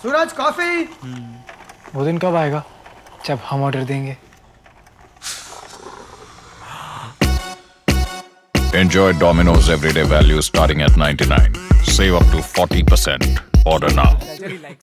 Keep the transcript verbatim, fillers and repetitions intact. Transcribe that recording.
सूरज coffee. वो दिन कब आएगा जब हम ऑर्डर देंगे? Enjoy Domino's everyday value starting at ninety-nine. Save up to forty percent. Order now.